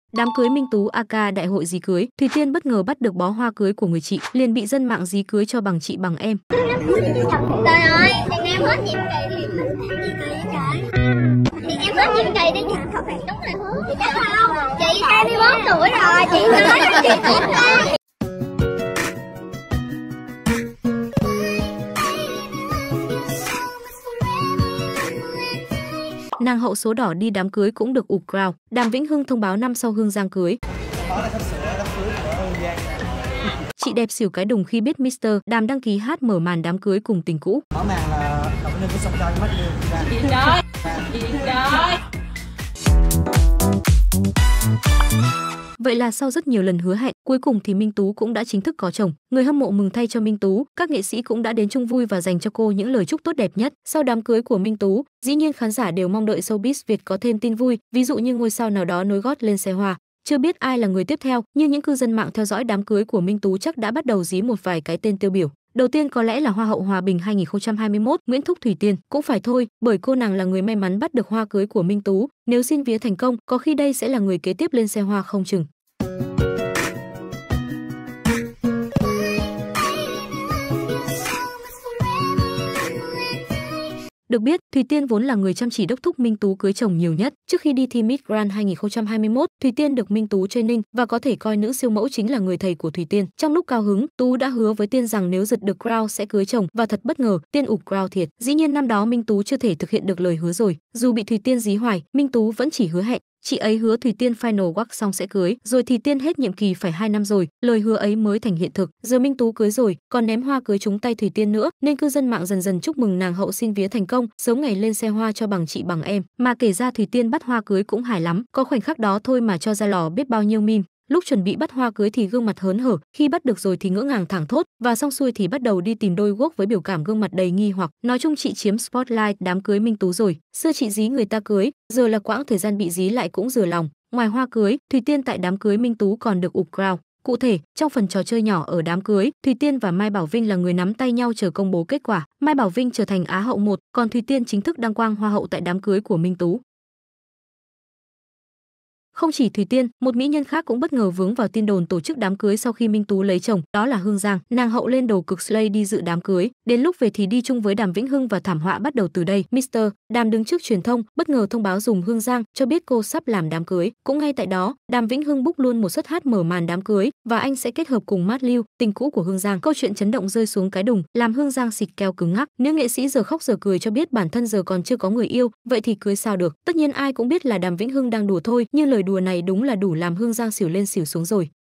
Đám cưới Minh Tú aka đại hội dí cưới, Thùy Tiên bất ngờ bắt được bó hoa cưới của người chị, liền bị dân mạng dí cưới cho bằng chị bằng em. Trời ơi, tiền em hết nhiệm kỳ thì gì kỳ vậy trời? Tiền em hết nhiệm kỳ đi chị. Đúng là hứa. Chắc không? Chị 24 tuổi rồi, chị nói chị tốt quá. Nàng hậu số đỏ đi đám cưới cũng được ụp crown. Đàm Vĩnh Hưng thông báo năm sau Hương Giang cưới. Chị đẹp xỉu cái đùng khi biết Mr. Đàm đăng ký hát mở màn đám cưới cùng tình cũ. Mở màn là động nhân của sông Trai mất đi. Vậy là sau rất nhiều lần hứa hẹn, cuối cùng thì Minh Tú cũng đã chính thức có chồng. Người hâm mộ mừng thay cho Minh Tú, các nghệ sĩ cũng đã đến chung vui và dành cho cô những lời chúc tốt đẹp nhất. Sau đám cưới của Minh Tú, dĩ nhiên khán giả đều mong đợi showbiz Việt có thêm tin vui, ví dụ như ngôi sao nào đó nối gót lên xe hoa. Chưa biết ai là người tiếp theo, nhưng những cư dân mạng theo dõi đám cưới của Minh Tú chắc đã bắt đầu dí một vài cái tên tiêu biểu. Đầu tiên có lẽ là Hoa hậu Hòa bình 2021 Nguyễn Thúc Thủy Tiên, cũng phải thôi, bởi cô nàng là người may mắn bắt được hoa cưới của Minh Tú, nếu xin vía thành công, có khi đây sẽ là người kế tiếp lên xe hoa không chừng. Được biết, Thùy Tiên vốn là người chăm chỉ đốc thúc Minh Tú cưới chồng nhiều nhất. Trước khi đi thi Miss Grand 2021, Thùy Tiên được Minh Tú training và có thể coi nữ siêu mẫu chính là người thầy của Thùy Tiên. Trong lúc cao hứng, Tú đã hứa với Tiên rằng nếu giật được crown sẽ cưới chồng và thật bất ngờ, Tiên ụp crown thiệt. Dĩ nhiên năm đó Minh Tú chưa thể thực hiện được lời hứa rồi. Dù bị Thùy Tiên dí hoài, Minh Tú vẫn chỉ hứa hẹn. Chị ấy hứa Thùy Tiên final work xong sẽ cưới, rồi Thùy Tiên hết nhiệm kỳ phải 2 năm rồi, lời hứa ấy mới thành hiện thực. Giờ Minh Tú cưới rồi, còn ném hoa cưới trúng tay Thùy Tiên nữa, nên cư dân mạng dần dần chúc mừng nàng hậu xin vía thành công, sớm ngày lên xe hoa cho bằng chị bằng em. Mà kể ra Thùy Tiên bắt hoa cưới cũng hài lắm, có khoảnh khắc đó thôi mà cho ra lò biết bao nhiêu meme. Lúc chuẩn bị bắt hoa cưới thì gương mặt hớn hở, khi bắt được rồi thì ngỡ ngàng thẳng thốt, và xong xuôi thì bắt đầu đi tìm đôi guốc với biểu cảm gương mặt đầy nghi hoặc. Nói chung chị chiếm spotlight đám cưới Minh Tú rồi. Xưa chị dí người ta cưới, giờ là quãng thời gian bị dí lại cũng rửa lòng. Ngoài hoa cưới, Thùy Tiên tại đám cưới Minh Tú còn được ụp crown. Cụ thể, trong phần trò chơi nhỏ ở đám cưới, Thùy Tiên và Mai Bảo Vinh là người nắm tay nhau chờ công bố kết quả. Mai Bảo Vinh trở thành Á hậu 1, còn Thùy Tiên chính thức đăng quang hoa hậu tại đám cưới của Minh Tú. Không chỉ Thùy Tiên, một mỹ nhân khác cũng bất ngờ vướng vào tin đồn tổ chức đám cưới sau khi Minh Tú lấy chồng, đó là Hương Giang. Nàng hậu lên đồ cực slay đi dự đám cưới, đến lúc về thì đi chung với Đàm Vĩnh Hưng và thảm họa bắt đầu từ đây. Mr. Đàm đứng trước truyền thông, bất ngờ thông báo dùm Hương Giang, cho biết cô sắp làm đám cưới. Cũng ngay tại đó, Đàm Vĩnh Hưng book luôn một suất hát mở màn đám cưới và anh sẽ kết hợp cùng Mát Lưu, tình cũ của Hương Giang. Câu chuyện chấn động rơi xuống cái đùng, làm Hương Giang xịt keo cứng ngắc. Nữ nghệ sĩ giờ khóc giờ cười cho biết bản thân giờ còn chưa có người yêu, vậy thì cưới sao được. Tất nhiên ai cũng biết là Đàm Vĩnh Hưng đang đùa thôi, nhưng lời đùa này đúng là đủ làm Hương Giang xỉu lên xỉu xuống rồi.